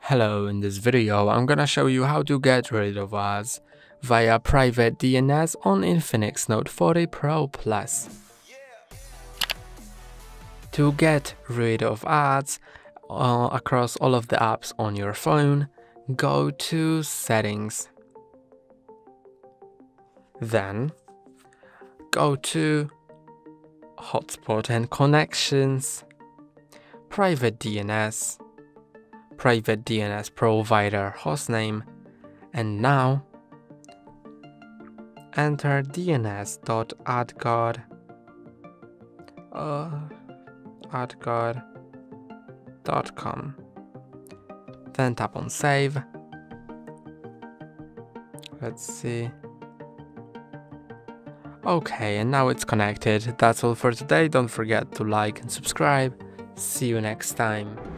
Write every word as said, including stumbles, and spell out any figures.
Hello, in this video I'm gonna show you how to get rid of ads via Private D N S on Infinix Note forty Pro Plus. To get rid of ads uh, across all of the apps on your phone, go to Settings. Then go to Hotspot and Connections, Private D N S, Private D N S provider hostname, and now enter D N S dot adguard uh, adguard dot com. Then tap on Save. Let's see. Okay, and now it's connected. That's all for today. Don't forget to like and subscribe. See you next time.